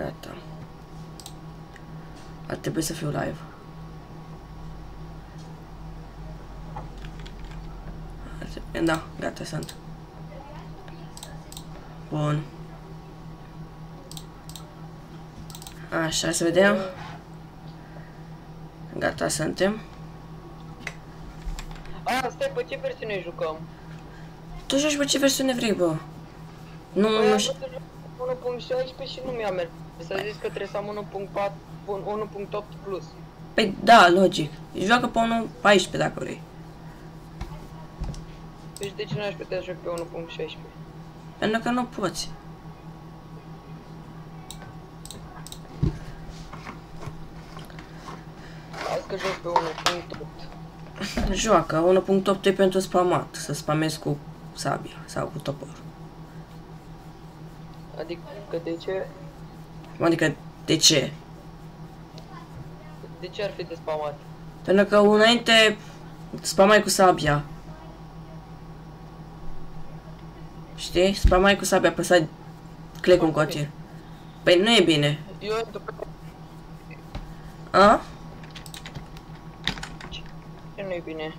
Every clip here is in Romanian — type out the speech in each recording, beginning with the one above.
Gata. Ar trebui să fiu live. Da, gata, sunt. Bun. Așa, să vedem. Gata, suntem. Stai, pe ce versiune jucăm? Tu joci pe ce versiune vrei, bă? Nu știu. 1.16 și nu mi-a mers. S-a zis că trebuie să am 1.8 plus. Păi da, logic. Joacă pe 1.14 dacă vrei. Deci de ce n-aș putea să joc pe 1.16? Pentru că nu poți. Azi că joc pe 1.8. Joacă, 1.8 e pentru spamat. Să spamezi cu sabia sau cu topor. Adică de ce? Adică, de ce? De ce ar fi de spamat? Pentru că înainte spamai cu sabia. Știi? Spamai cu sabia, apăsai click în continuu. Păi nu e bine. Eu A? ce nu e bine?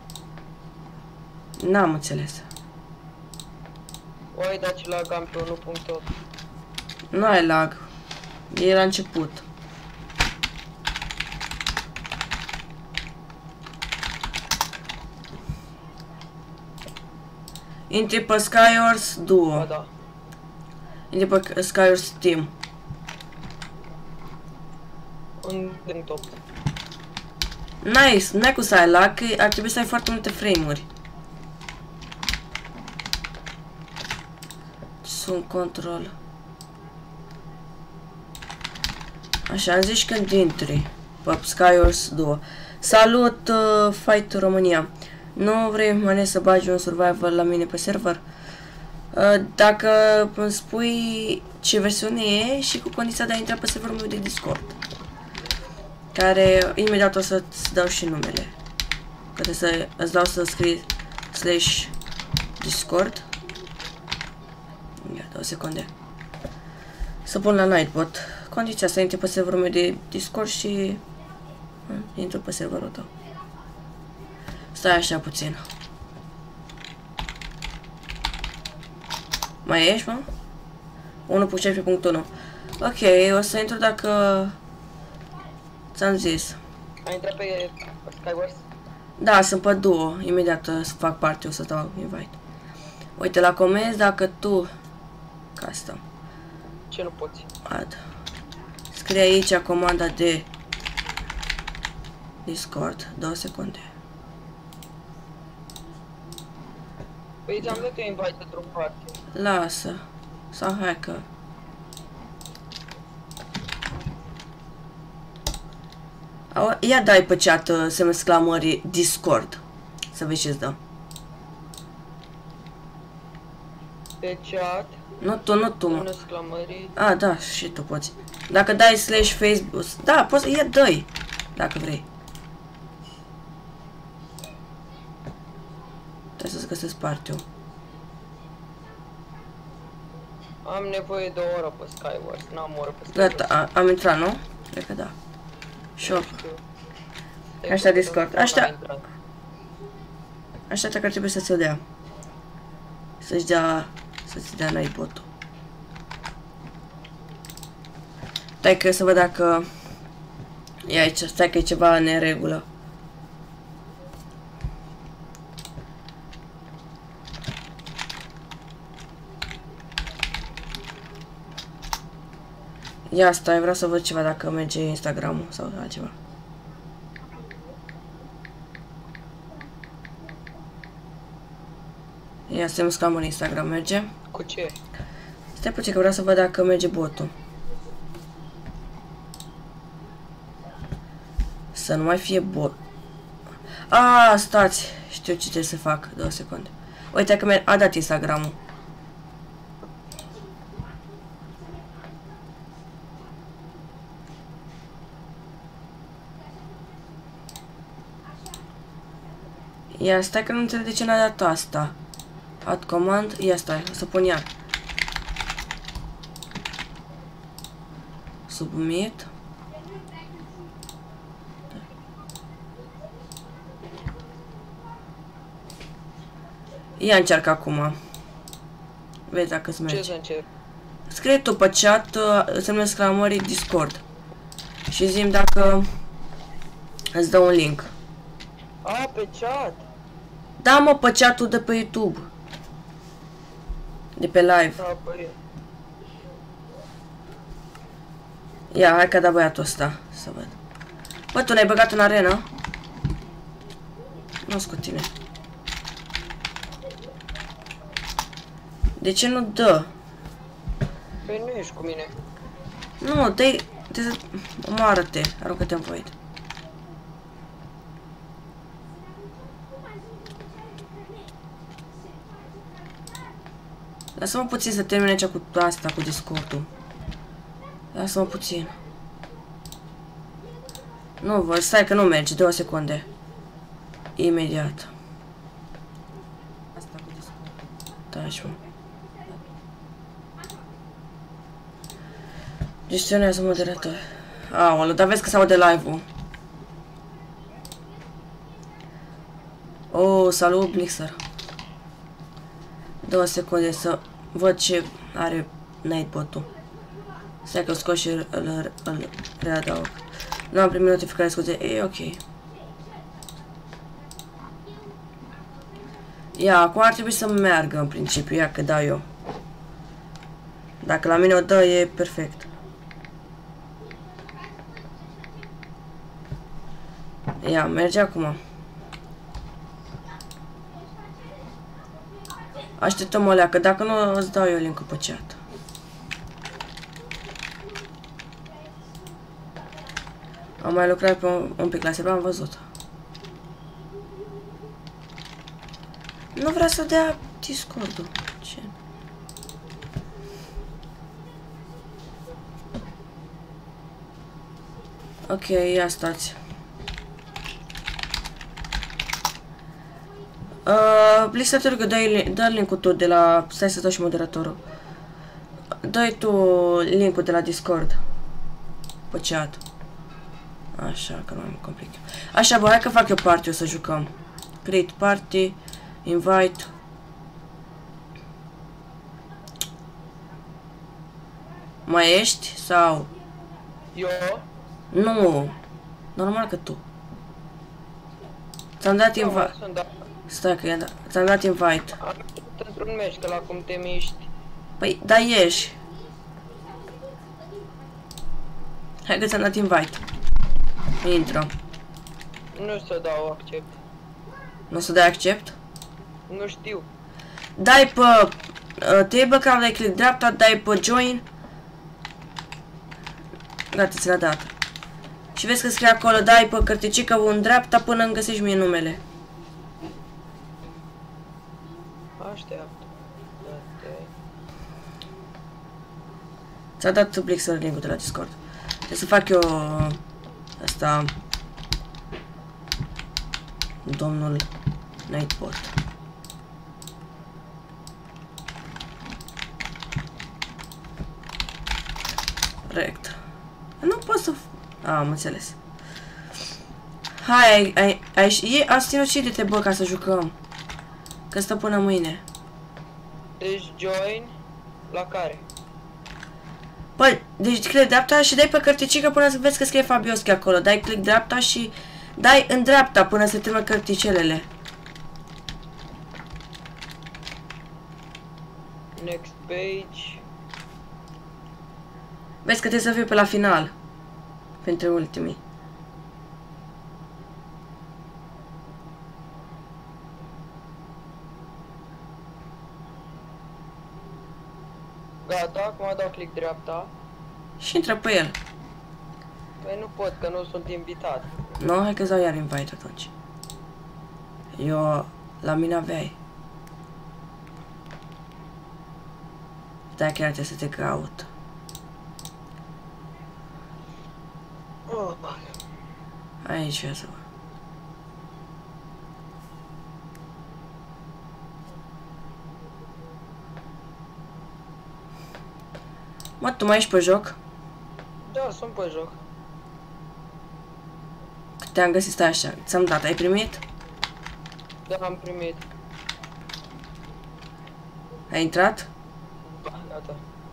N-am înțeles. O ai dat și lag am pe 1.8. Nu ai lag. E la început. Intri pe Skywars Duo. Ba da. Intri pe Skywars Team. Un 1.8. Nice, n-ai cum să ai lag, că ar trebui să ai foarte multe frame-uri. Sunt control. Așa, am zis când intri pe Skywars Duo. Salut, Fight România. Nu vrei mane să bagi un survival la mine pe server? Dacă îmi spui ce versiune e și cu condiția de a intra pe serverul meu de Discord. Care imediat o să-ți dau și numele. Că trebuie să îți dau să scrii /Discord. Ia, 2 secunde. Să pun la Nightbot. Condiția să intri pe serverul meu de Discord și intru pe serverul tău. Stai așa puțin. Mai ești, mă? 1.16.1. Ok, o să intru dacă ți-am zis. Ai intrat pe Skywars? Da, sunt pe Duo. Imediat să fac parte, o să dau invite. Uite, la comenzi dacă tu... Custom. Ce nu poți? Add. Scrie aici comanda de Discord. 2 secunde. Păi ți-am dat eu invite într-o parte. Lasă. Sau hai că... Ia dai pe chat semn exclamării Discord. Să vezi ce-ți dă. Pe chat. Nu tu, mă. Semn exclamării. A, da, și tu poți. Dacă dai /Facebook, da, poți, ia dă-i, dacă vrei. Trebuie să-ți găsesc partea. Am nevoie de o oră pe Skywars, n-am oră pe Skywars. Gata, am intrat, nu? Cred că da. Shop. Așa Discord. Așteaptă că ar trebui să-ți o dea. Să-ți dea Nightbot-ul. Stai că să văd dacă... E aici, stai că e ceva în neregulă. Ia stai, vreau să văd ceva dacă merge Instagram-ul sau altceva. Ia să-mi scam în Instagram, merge? Cu ce? Stai puțin că vreau să văd dacă merge botul. Să nu mai fie bot. Stați, știu ce trebuie să fac, 2 secunde. Uite că mi-a dat Instagram-ul. Ia stai că nu înțeleg de ce n-a dat asta. Add command, ia stai, o să pun iar. Submit. Ia încearcă acum. Vezi dacă îți merge. Ce să încerc? Scrie tu pe chat semnul exclamării Discord. Și zi-mi dacă îți dă un link. A, pe chat. Da, mă, pe chat-ul de pe YouTube. De pe live. Da, păi. Ia, hai că da băiatul ăsta. Să văd. Bă, tu l-ai băgat în arena? Nu-s cu tine. De ce nu dă? Păi nu ești cu mine. Nu, dă-i... Omoară-te, aruncă-te în void. Lasă-mă puțin să termine aici cu asta, cu Discord-ul. Lasă-mă puțin. Nu văd, stai că nu merge, 2 secunde. Imediat. Asta cu Discord-ul. Taci, mă. Gestionează moderator. Aoleu, dar vezi că se aude live-ul. Oh, salut, Blixer. 2 secunde să văd ce are Nightbot-ul. Stai că-l scot și îl readaug. Nu am primit notificare, scuze. E ok. Ia, acum ar trebui să meargă în principiu. Ia că dau eu. Dacă la mine o dă, e perfect. Ia, merge acum. Așteptăm o leacă, dacă nu îți dau eu link-ul pe chat. Am mai lucrat pe un pic la server, am văzut. Nu vrea să dea Discord-ul. Ce? Ok, ia stați. Blixer, te rog, dă link-ul tu de la... Stai să dau și moderatorul. Dă-i tu link-ul de la Discord. Pe chat. Așa, că nu am complic. Așa, bă, hai că fac eu party, o să jucăm. Create party. Invite. Mai ești? Sau? Eu? Nu. Normal că tu. Ți-am dat invite. Stai că i-am dat. Ți-am dat invite. Am dat într-un meci, că la cum te miști. Păi, da, ieși. Hai că ți-am dat invite. Intră. Nu să dau accept. Nu o să dai accept? Nu știu. Dai pe table card, dai click dreapta, dai pe join. Gata, ți l-a dat. Și vezi că scrie acolo, dai pe cărticică în dreapta până îmi găsești mie numele. Așteaptă. Ți-a dat Blixer link-ul de la Discord. Trebuie să fac eu asta. Domnul Nightbot. Rect. Nu pot să... am înțeles. Hai, ați ținut și de te, bă, ca să jucăm. Că stă până mâine. Deci join la care? Păi, deci click dreapta și dai pe cărticică până să vezi că scrie Fabioschi acolo. Dai click dreapta și dai în dreapta până să termină cărticelele. Next page. Vezi că trebuie să fii pe la final. Pentru ultimii. Gata, acum dau click dreapta. Și intră pe el. Păi nu pot, că nu sunt invitat. Nu, hai că-ți dau iar invite atunci. Eu, la mine aveai. Da, chiar trebuie să te caut. Aici ia să văd. Mă, tu mai ești pe joc? Da, sunt pe joc. Te-am găsit, stai așa. Ți-am dat, ai primit? Da, am primit. Ai intrat? Da, gata.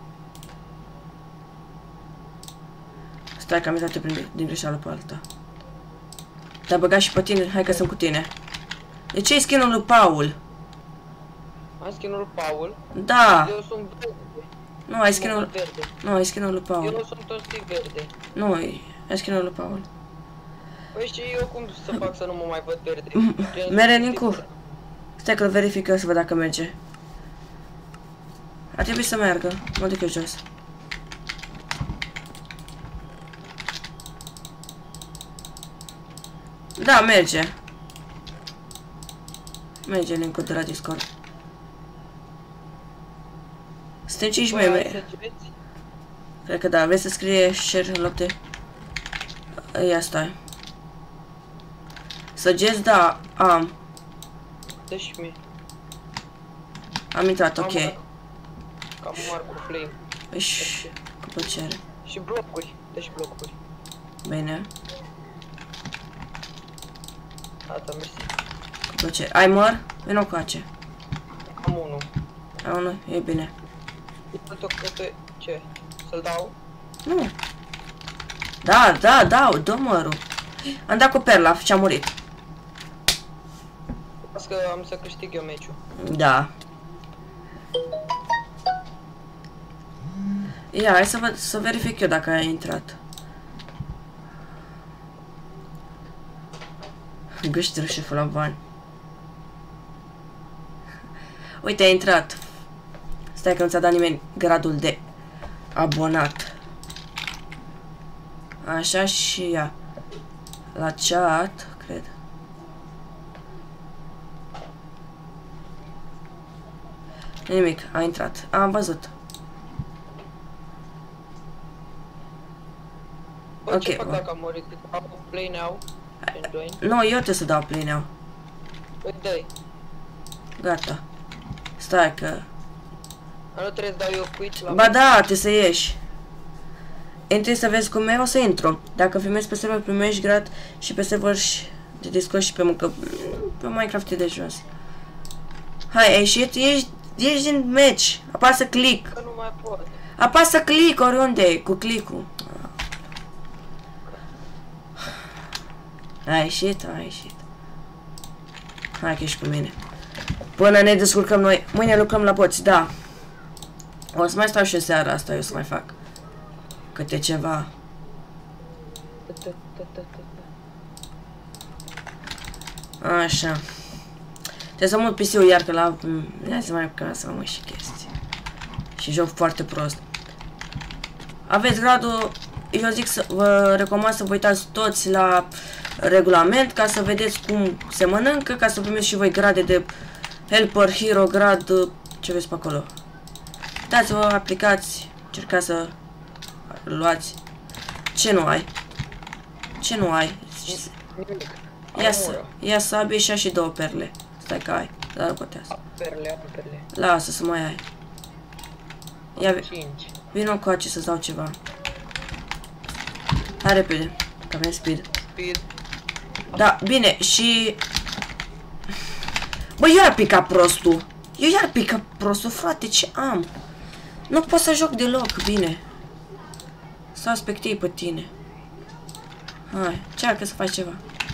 Stai că am intrat din greșeală pe alta. Te-a băgat și pe tine, hai că sunt cu tine. De ce ai skin-ul lui Paul? Am skin-ul lui Paul. Da! Eu sunt verde. Nu, ai skin-ul... Verde. Nu, ai skin-ul lui Eu Paul. nu sunt toți verde. Nu, ai skin-ul lui Paul. Păi și eu cum să fac să nu mă mai văd verde? Mere, Nicu. Stai că-l verific eu să văd dacă merge. Ar trebui să meargă. Mă duc eu jos. Da, merge. Merge link-ul de la Discord. Suntem 5 membri. Cred că da, vrei să scrie share în loc de... Ia stai. Săgeți, da, am. Dă-și mie. Am intrat, ok. Cam mare cu flame. Își, cu plăcere. Și blocuri. Dă-și blocuri. Bine, Gata, mersi. cu plăcere. Ai măr? Vino coace. Am unul. Ai unul? E bine. Ce? Să-l dau? Nu. Da, da, dau, dă mărul. Am dat cu perla și am murit. Las că am să câștig eu meciul. Da. Ia, hai să văd, să verific eu dacă ai intrat. Gâștiră șeful la bani. Uite, ai intrat. Stai că nu ți-a dat nimeni gradul de abonat. Așa și ia. La chat, cred. Nimic, a intrat. Am văzut. Bă, ce Ok, fac bă. dacă am murit? Am play now. And join. Nu, eu trebuie să dau play now. Păi dai. Gata. Stai că... Nu trebuie să dau eu quit la... Ba da, trebuie să ieși. Intri să vezi cum e, o să intru. Dacă filmezi pe server, primești grad și pe server și de Discord și pe muncă. Pe Minecraft e de jos. Hai, ai ieșit? Ieși din match. Apasă click. Că nu mai pot. Apasă click oriunde, cu click-ul. Ai ieșit? Ai ieșit. Hai că ești cu mine. Până ne descurcăm noi. Mâine lucrăm la boți, da. O să mai stau și seara asta, eu să mai fac câte ceva. Așa. Trebuie să mut PC-ul iar că la... Ia să mai apucăm să mă și chestii. Și joc foarte prost. Aveți gradul... Eu zic să vă recomand să vă uitați toți la regulament ca să vedeți cum se mănâncă, ca să primiți și voi grade de helper, hero, grad, ce vezi pe acolo. Dați-vă, aplicați, încercați să luați. Ce nu ai? Ce nu ai? Ia sabie și ia și 2 perle. Stai că ai, dar nu contează. Perle. Lasă să mai ai. Ia, 5. vină cu aici să-ți dau ceva. Hai repede, că avem speed. Speed. Da, bine, și... Bă, iar pica prostul. Eu iar pica prostul, frate, ce am? Nu pot să joc deloc, bine. Să aspectei pe tine. Hai, cearcă să faci ceva.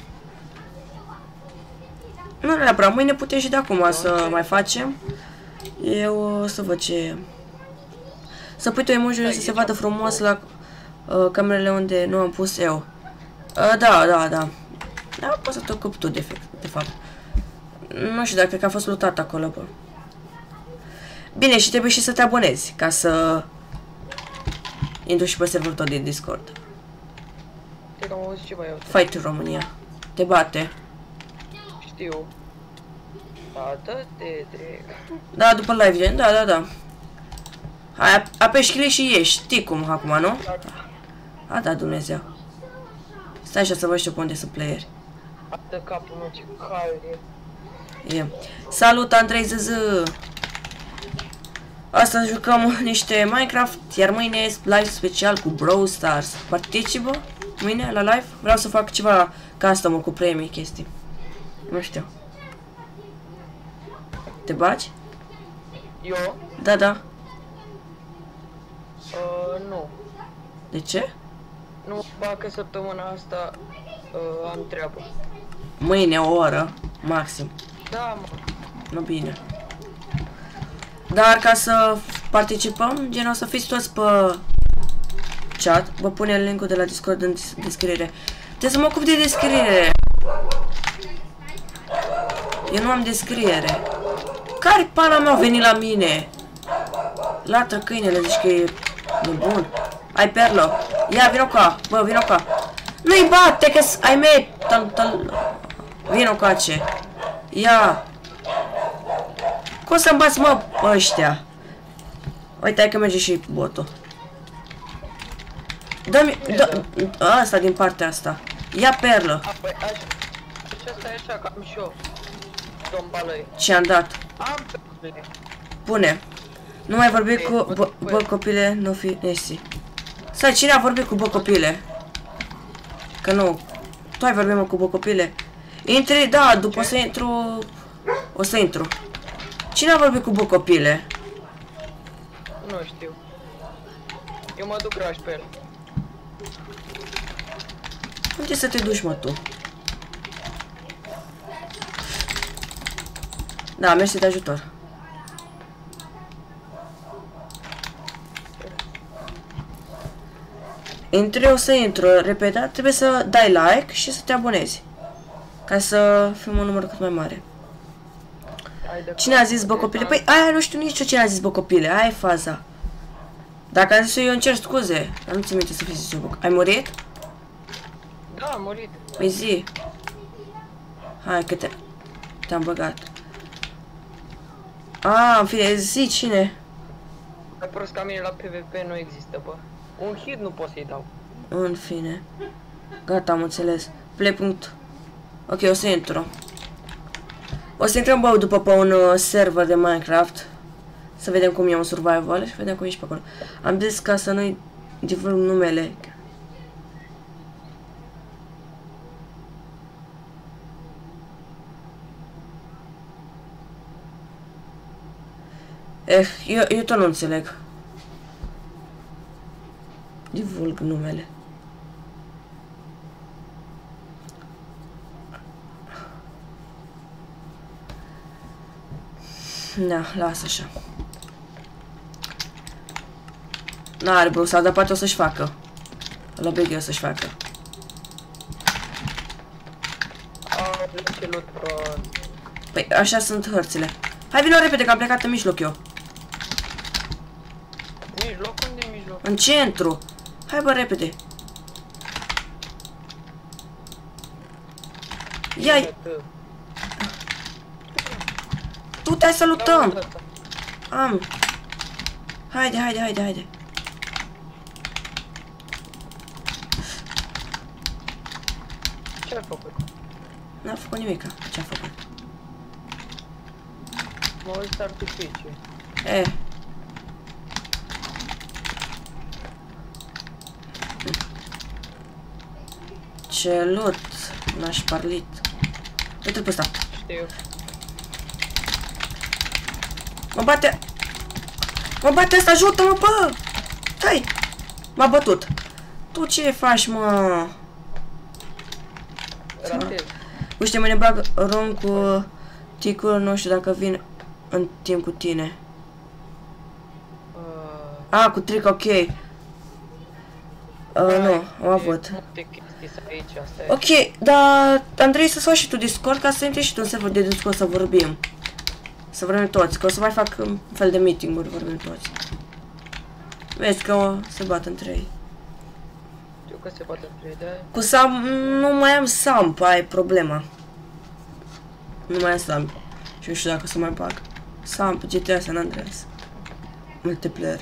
Nu neapărat, mâine putem și de acum să mai facem. Eu o să văd ce... Să pui tu emoji să se vadă frumos la camerele unde nu am pus eu. Da. Da, poți să te ocupi tu de fapt. Nu știu, dar cred că a fost lutat acolo, bă. Bine, și trebuie și să te abonezi, ca să intru și pe serverul tău din Discord. Cred că am auzit ceva eu. Fight România. Te bate. Știu. Da, dă-te, Da, după live, da. Hai, apeși click și ieși. Știi cum acum, nu? A, da, Dumnezeu. Stai așa să văd și eu pe unde sunt playeri. Dă capul meu, ce cald e. E. Salut, Andrei ZZ! Astăzi jucăm niște Minecraft, iar mâine e live special cu Brawl Stars. Participă mâine la live? Vreau să fac ceva custom cu premii, chestii. Nu știu. Te bagi? Eu? Da, da. Nu. De ce? Nu, că săptămâna asta am treabă. Mâine o oră, maxim. Da, mă. Nu bine. Dar ca să participăm, gen o să fiți toți pe chat. Vă pune linkul de la Discord în descriere. Trebuie să mă ocup de descriere. Eu nu am descriere. Care pana mea a venit la mine? Latră câinele, zici că e nebun. Ai perlo. Ia, vino ca. Bă, vino ca. Nu-i bate, că ai mei. Vino ca ce. Ia. Cum să-mi bați, mă, ăștia? Uite, hai că merge și botul. Dă-mi... Asta din partea asta. Ia perlă. Păi, așa stai așa, că am și eu. Dombalăi. Ce-am dat? Am perle. Pune. Nu mai vorbi cu... Bă, copile, nu fi... Nesi. Stai, cine a vorbit cu bă, copile? Că nu. Tu ai vorbit, mă, cu bă, copile? Intri, da, după o să intru... O să intru. Cine a vorbit cu bă, copile? Nu știu. Eu mă duc raș pe el. Unde să te duci, mă, tu? Da, mersi de ajutor. Intri, o să intru. Repetat, trebuie să dai like și să te abonezi. Ca să fim un număr cât mai mare. Cine a zis, bă, copile? Păi, aia nu știu nici eu cine a zis, bă, copile. Aia e faza. Dacă am zis eu îmi cer scuze. Dar nu ți minte să fi zis eu, bă. Ai murit? Da, am murit. Păi zi. Hai că te-am băgat. În fine, zi cine? Mai prost ca mine la PvP nu există, bă. Un hit nu pot să-i dau. În fine. Gata, am înțeles. Play punct. Ok, o să intru. O să intrăm, bă, după pe un server de Minecraft. Să vedem cum e un survival și vedem cum e și pe acolo. Am zis ca să nu-i divulg numele. Eu tot nu înțeleg. Divulg numele. Da, lasă așa. N-are brusat, dar poate o să-și facă. Îl oblig eu să-și facă. Păi, așa sunt hărțile. Hai, vină repede, că am plecat în mijloc eu. Mijloc? Unde e mijloc? În centru. Hai, bă, repede. Ia-i. Tu te salutăm. Am. Haide, haide, haide, haide. Ce-ai făcut? N-a făcut nimica. Ce-a făcut? Mă uit artificii. Ce loot. N-aș parlit. Uite-l pe ăsta. Știu. Mă bate. Mă bate ăsta, ajută-mă, bă! Stai! M-a bătut. Tu ce faci, mă? Ratez. Uite, mă ne bag rom cu ticul, nu știu dacă vin în timp cu tine. Cu trick, ok. Nu, am avut. Ok, dar Andrei, să-ți faci și tu Discord ca să intri și tu în server de Discord să vorbim. Să vorbim toți, că o să mai fac un fel de meeting-uri, vorbim toți. Vezi că se bat între ei. Știu că se bat între ei, da? Cu Sam, nu mai am Samp, aia e problema. Nu mai am Samp. Și nu știu dacă o să mai bag. Samp, GTA San Andreas. Multiplayer.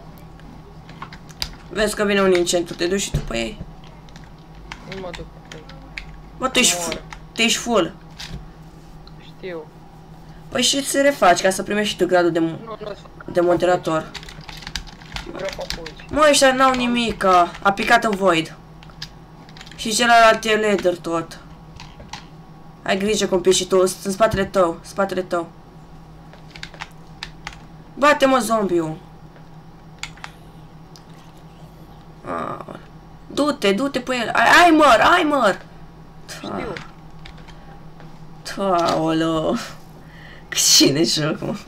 Vezi că vine unii în centru, te duci și tu pe ei? Nu mă duc pe ei. Bă, tu ești full. Știu. Păi și îți refaci ca să primești și tu gradul de moderator. Mă, ăștia n-au nimica. A picat în void. Și celălalt e leader tot. Ai grijă cum pici și tu, în spatele tău, spatele tău. Bate-mă zombiul. Du-te, du-te pe el. Ai măr, ai măr. Aoleo. Cine joc, mă?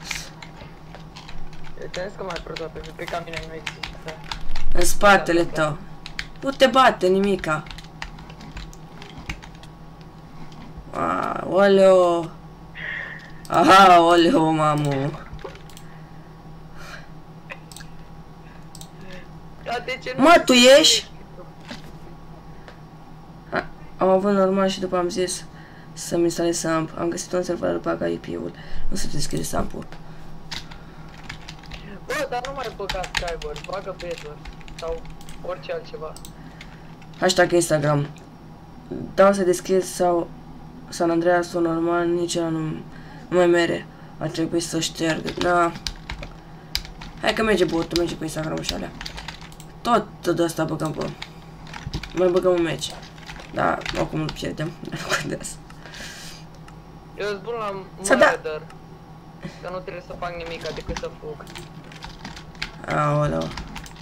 Eu te că mai prost pe camine nu există. În spatele tău. Nu te bate nimica. Aoleo. Aha, oleo, mamu. Mă, tu ești? Am avut normal și după am zis să-mi instalez SAMP. Am găsit un server după aga IP-ul. Nu se deschide SAMP-ul. Bă, dar nu mai băga Skyward, bagă Bedwars sau orice altceva. Hashtag Instagram. Dau să deschid sau San Andreas-ul normal, nici ăla nu mai mere. Ar trebui să șterg. Da. Hai că merge botul, merge pe Instagram și alea. Tot de asta băgăm pe. Mai băgăm un match. Da, oricum îl pierdem. Nu contează. Eu îți bun la murder. Că nu trebuie să fac nimic decât să fug. Aoleu.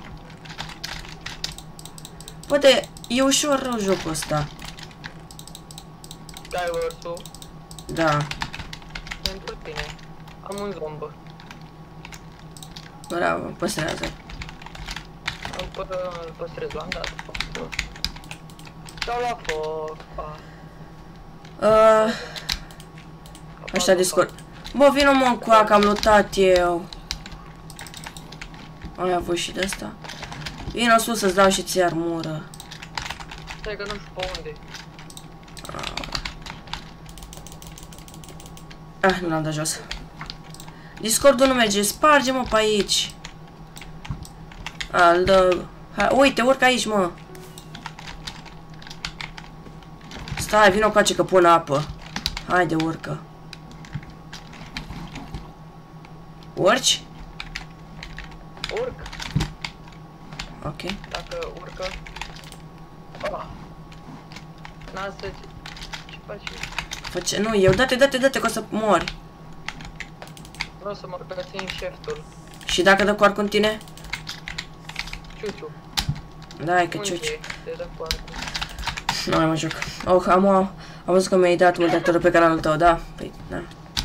Poate e ușor rău jocul ăsta. Skyward-ul? Da. Pentru tine. Am un zombă. Bravo, păstrează. Îl păstrez, l-am dat. Sau la foc. Așa Discord. Bă, vină mă cu aia, că am lutat eu. Ai avut și de asta. Vino sus să-ți dau și ție armură. Stai că nu știu pe unde. Nu l-am dat jos. Discordul nu merge, sparge-mă pe aici. Îl dă... Uite, urcă aici, mă. Stai, vină coace că pun apă. Haide, urcă. Urci? Urc. Ok. Dacă urcă... N-a să... Ce faci? Nu, eu, date, că o să mori. Nu o să mor, că țin șeftul. Și dacă dă coarcu în tine? Ciuciu. Da, e că ciuci. Te dă coarcu. Nu mai mă joc. Am văzut că mi-ai dat moderatorul pe canalul tău, da? Păi, da.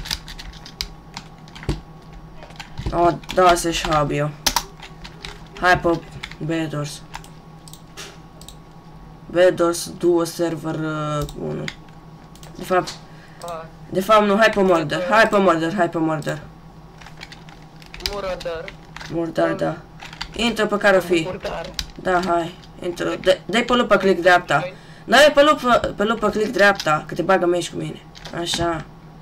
Da, să-și hub eu. Hai pe Bedwars. Bedwars duo server 1. De fapt nu, hai pe Murder. Murder, da. Intră pe care o fi. Da, hai. Intră. Dai pe lup pe click dreapta. Dai pe lup pe click dreapta, că te bagă meci cu mine. Așa.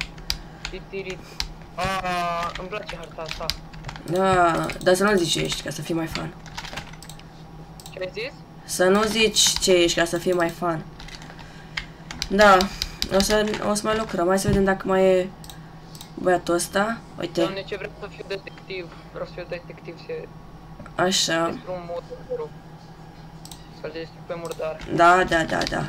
Îmi place harta asta. Da, dar să nu zici ce ești, ca să fii mai fan. Ce ai zis? Să nu zici ce ești, ca să fii mai fan. Da, o să mai lucrăm. Hai să vedem dacă mai e băiatul ăsta. Uite. Doamne, ce vreau să fiu detectiv. Vreau să fiu detectiv și... Așa. Despre un murdar. Să-l deschid pe murdar. Da.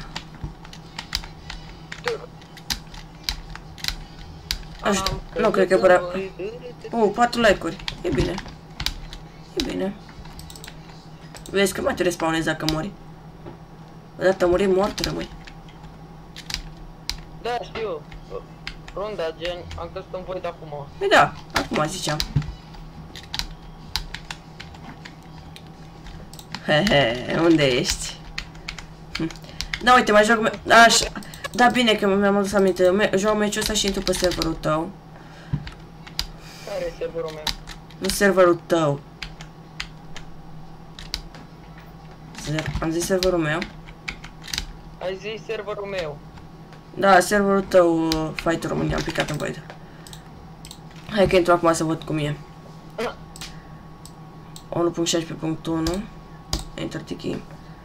Nu cred că prea... 4 like-uri. E bine. Vezi că mai te respawnezi dacă mori. Odată muri, mort rămâi. Da, știu. Runda, gen, am căzut în void acum. Păi da, acum ziceam. Hehe, unde ești? Da, uite, mai joc... Așa. Da, bine că mi-am adus aminte. Joc meciul ăsta și intru pe serverul tău. Care e serverul meu? Nu serverul tău. Am zis serverul meu? Ai zis serverul meu. Da, serverul tău, Fighter România, am picat în void. Hai că intru acum să văd cum e. 1.16.1 Enter the game.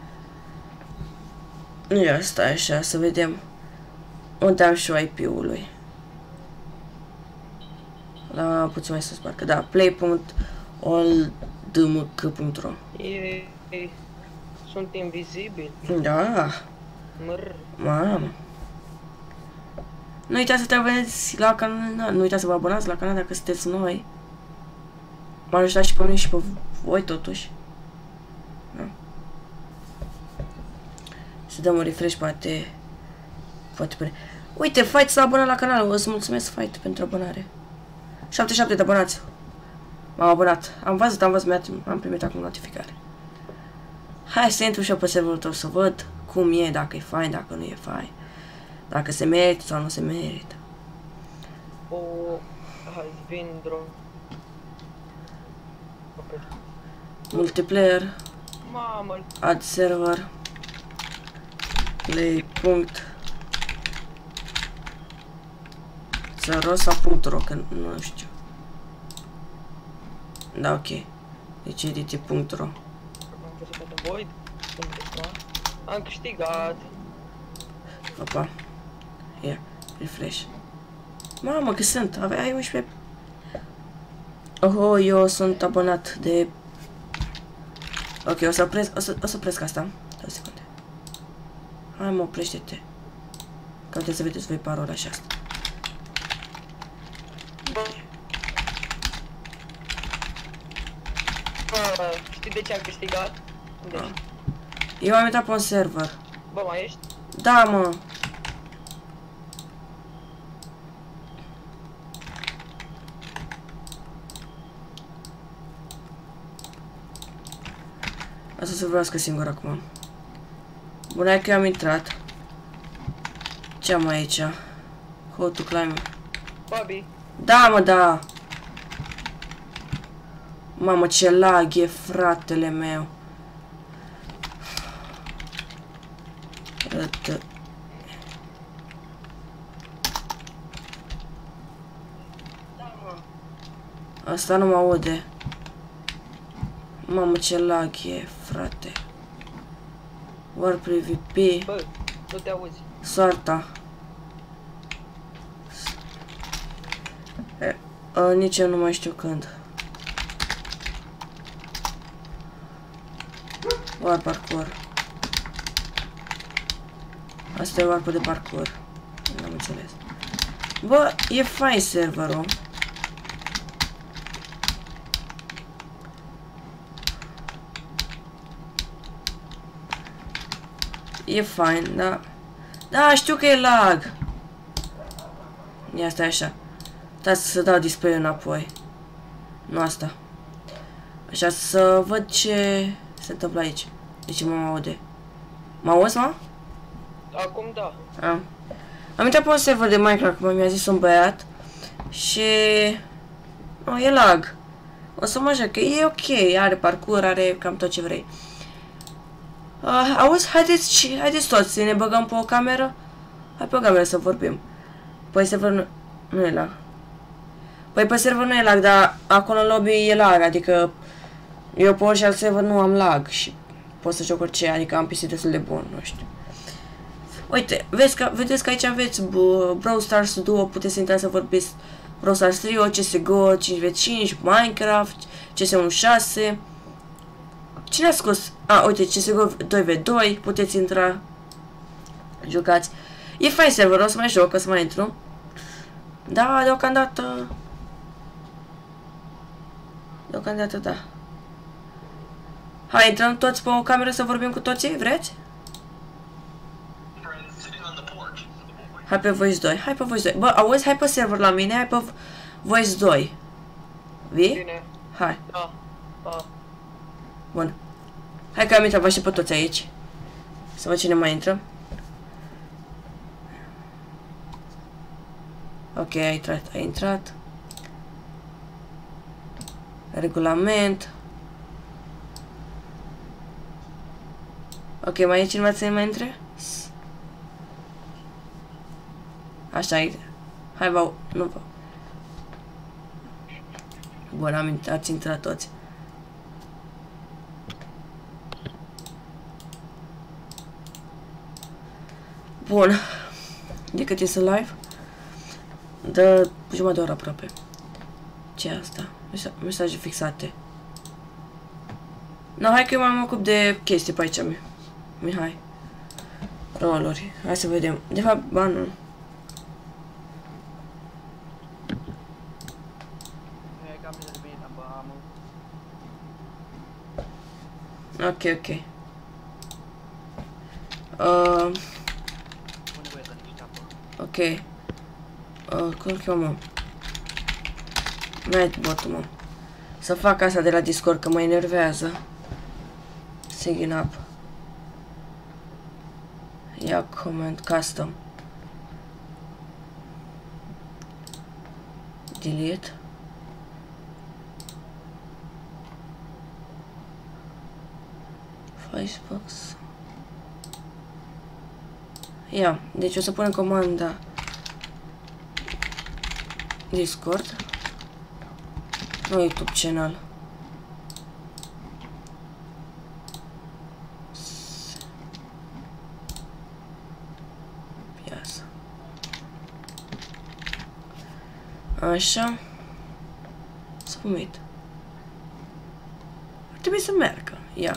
Ia, stai așa, să vedem unde am și IP-ul lui. La puțin mai sus, parcă, da, play.oldmk.ro. Sunt invizibili. Da. Mamă. Nu uitați să te abonați la canal, nu uitați să vă abonați la canal dacă sunteți noi. M-a ajutat și pe mine și pe voi totuși. Da. Să dăm un refresh, poate pe... Uite, Fight s-a abonat la canal, o să mulțumesc Fight pentru abonare. 77 de abonați. M-am abonat. Am văzut, am primit acum notificare. Hai să intru și eu pe serverul tău să văd cum e, dacă e fain, dacă nu e fain. Dacă se merită sau nu se merită. O, hai, vin drone. Okay. Multiplayer. Mamă. Add server. Play. Rosa.ro, că nu știu. Da, ok. Deci edit.ro. Am câștigat. Opa. Ia, refresh. Mamă, că sunt. Ai 11. Oho, eu sunt abonat de... Ok, o să opresc asta. 2 secunde. Hai, mă, oprește-te. Că trebuie să vedeți voi parola și asta. Știi de ce am câștigat? Eu am intrat pe un server. Bă, mai ești? Da, mă. Asta să vreau singur acum. Bună, că eu am intrat. Ce am aici? How to climb. Bobby. Da, mă, da. Mamă, ce lag e, fratele meu. Asta nu mă aude. Mamă, ce lag e, frate. War PvP. Bă, nu te auzi. Soarta. Nici eu nu mai știu când. War parkour. Asta e warpul de parkour. N-am înțeles. Bă, e fain serverul. E fain, da. Da, știu că e lag. Ia, stai așa. Stai să dau display înapoi. Nu asta. Așa, să văd ce se întâmplă aici. Deci mă aude. Mă auzi, mă? Acum da. Am intrat pe un server de Minecraft, cum mi-a zis un băiat. Și... Oh, e lag. O să mă joc, că e ok, are parkour, are cam tot ce vrei. Auzi, haideți toți să ne băgăm pe o cameră. Hai pe o cameră să vorbim. Păi server nu e lag. Păi pe server nu e lag, dar acolo în lobby e lag, adică eu pe orice alt server nu am lag și pot să joc orice, adică am PC destul de bun, nu știu. Uite, vedeți că aici aveți Brawl Stars Duo, puteți să intrați să vorbiți Brawl Stars Trio, CSGO 5v5, Minecraft, CS16. Cine a scos? Uite, CSGO 2v2, puteți intra, jucați. E fain server, o să mai joc, o să mai intru. Da, deocamdată da. Hai, intrăm toți pe o cameră să vorbim cu toții, vreți? Hai pe Voice 2, hai pe Voice 2. Bă, auzi, hai pe server la mine, hai pe Voice 2. Vii? Bine. Hai. Da. Bun. Hai că am intrat, vă aștept pe toți aici. Să văd cine mai intră. Ok, ai intrat. Regulament. Ok, mai e cineva să mai intre? Așa e. Hai, nu vă. Bun, ați intrat toți. Bun. De cât este live? De jumătate de oră aproape. Ce e asta? Mesaje fixate. No, hai că eu mă ocup de chestii pe aici, Mihai. Roluri. Hai să vedem. De fapt, ba nu. Ok. Ok. Cum cheamă? Nightbot, mă. Să fac asta de la Discord, că mă enervează. Sign up. Ia comment custom. Delete. Facebox. Ia, deci o să punem comanda Discord. Nu YouTube channel. Piața. Așa. Submit. Ar trebui să meargă. Ia.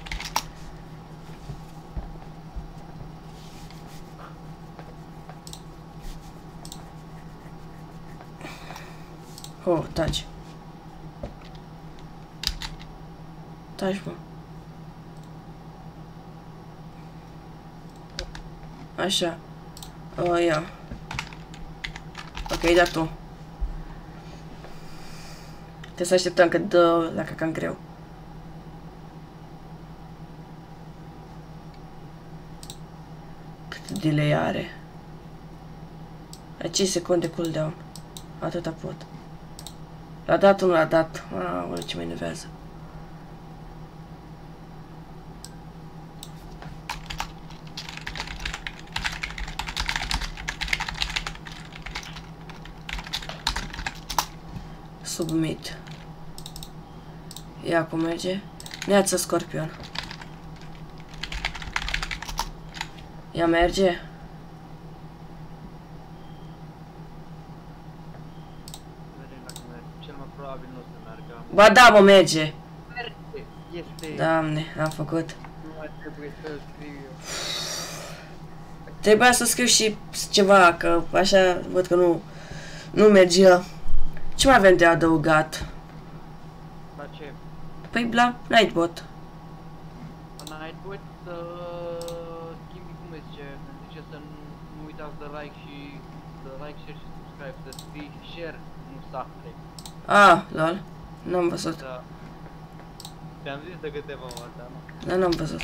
Oh, taci. Taci, mă. Așa. Ia. Ok, da tu. Trebuie să așteptăm că dă la cam greu. Cât delay are. La 5 secunde cooldown. Atâta pot. L-a dat, nu l-a dat. Aoleu, ce mă enervează. Submit. Ia cum merge. Neața Scorpion. Ia merge. Ba da, mă, merge. Doamne, am făcut. Nu mai trebuie să scriu eu. Trebuia să scriu și ceva, că așa văd că nu mergea. Ce mai avem de adăugat? La ce? Păi la Nightbot. La Nightbot schimbi cum îi zice? Îmi zice să nu uitați de like și share și subscribe, să scrii share, nu subscribe. Lol. N-am văzut. Da. Te-am zis de câteva ori, dar nu. Dar n-am văzut.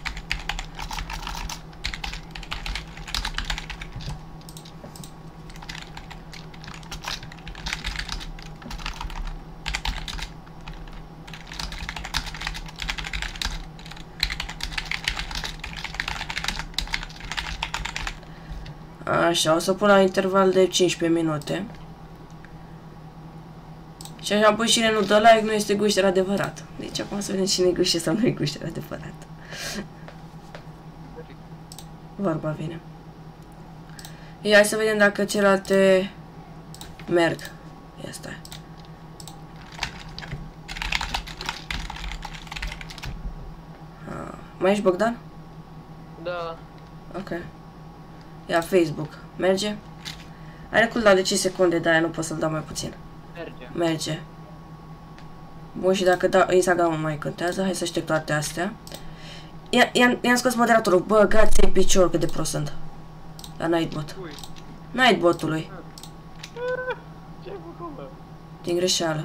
Așa, o să pun la interval de 15 minute. Și așa am pus cine nu dă like, nu este gușter adevărat. Deci acum să vedem cine e gușter sau nu e gușter adevărat. Vorba vine. Ia, hai să vedem dacă celelalte merg. Ia stai. Mai ești, Bogdan? Da. Ok. Ia, Facebook. Merge? Are cooldown de 5 secunde, de aia nu pot să-l dau mai puțin. Merge. Merge. Bun, și dacă dau Instagram mai contează, hai să șterg toate astea. I-am scos moderatorul. Băgați-i picior, cât de prost sunt. La Nightbot. Ui. Nightbotului. Ce ai făcut, bă? Din greșeală.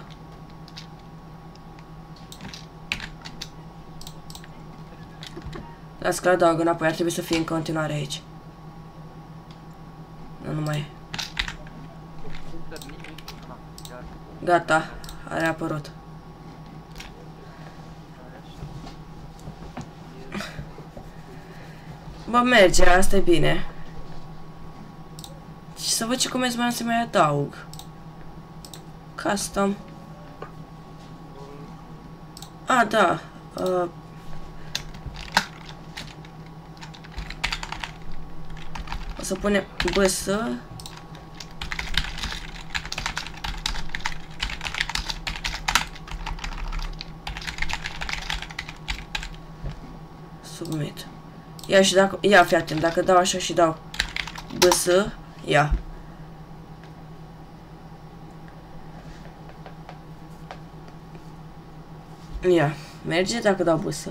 Las că adaug înapoi, ar trebui să fie în continuare aici. Nu mai e. Gata, a reapărut. Bă, merge, asta e bine. Și să văd ce comenzi mai am să mai adaug. Custom. Da. O să punem BS. submit. Ia și dacă... Ia, fii atent, dacă dau așa și dau BS, ia. Ia, merge dacă dau BS.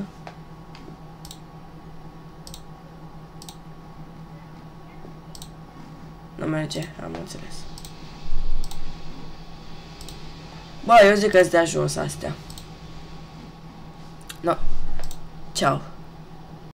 Nu merge, am înțeles. Bă, eu zic că-s de ajuns astea. No. Ciao.